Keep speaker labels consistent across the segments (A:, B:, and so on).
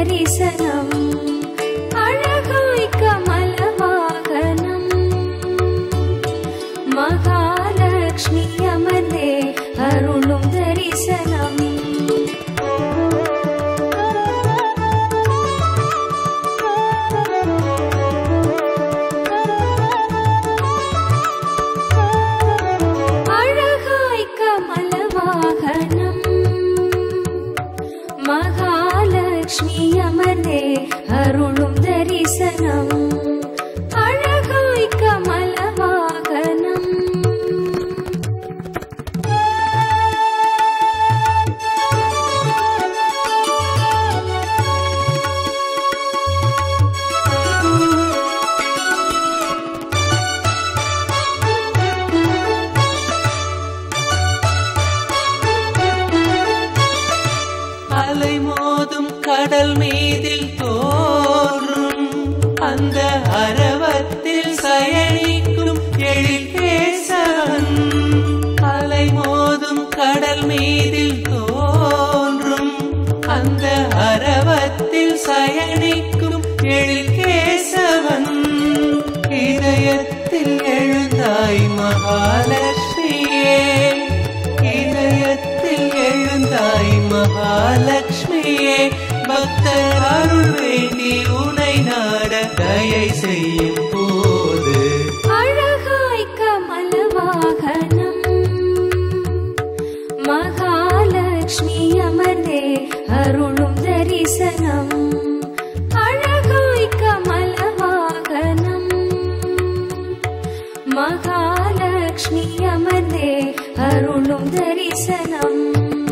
A: தரிசனம் அழகாய் கமல வாகனம் மகாலட்சுமி அமர்ந்தே அருளும் தரிசனம் அழகாய் கமல வாகனம் மகாலட்சுமி அமர்ந்தே அருளும் தரிசனம் அழகாய் கமல வாகனம்
B: அலை மோதும் கடல் மீதில் தோன்றும் அந்த அரவத்தில் சயனிக்கும் எழில்கேசவன் அலை மோதும் கடல் மீதில் தோன்றும் அந்த அரவத்தில் சயனிக்கும் எழில்கேசவன் இதயத்தில் எழுந்தாய் மகாலட்சுமியே இதயத்தில் எழுந்தாய் மகாலட்சுமியே பக்தர் அருள் வேண்டி உனை நாட தயை செய்யும் போது
A: அழகாய் கமல வாகனம் மகாலட்சுமி அமர்ந்தே அருளும் தரிசனம் அழகாய் கமல வாகனம் மகாலட்சுமி அமர்ந்தே அருளும் தரிசனம்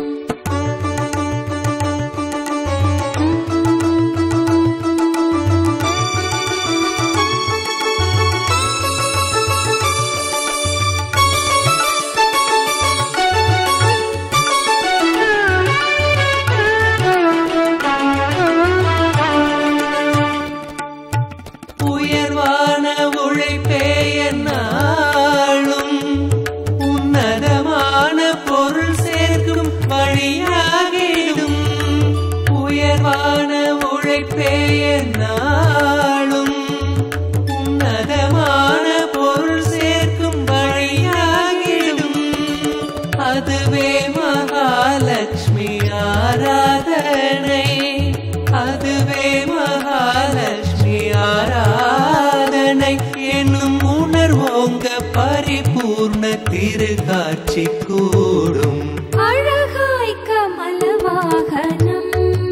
B: உயர்வான உழைப்பே என்னாலும் உன்னதமான பொருள் சேர்க்கும் வழியாகிடும் உயர்வான உழைப்பே என்னாலும் உன்னதமான பொருள் சேர்க்கும் வழியாகிடும் அதுவே மகாலட்சுமி ஆராதனை அதுவே மகாலட்சுமி ஆராதனை என்னும் உணர்வோங்க பரிபூர்ண திருக்காட்சி கூடும்
A: அழகாய் கமல வாகனம்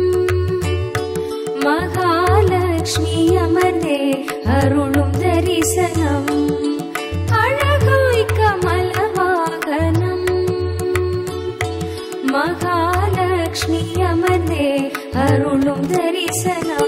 A: மகாலட்சுமி அமர்ந்தே அருளும் தரிசனம் அழகாய் கமல வாகனம் மகாலட்சுமி அமர்ந்தே அருளும் தரிசனம்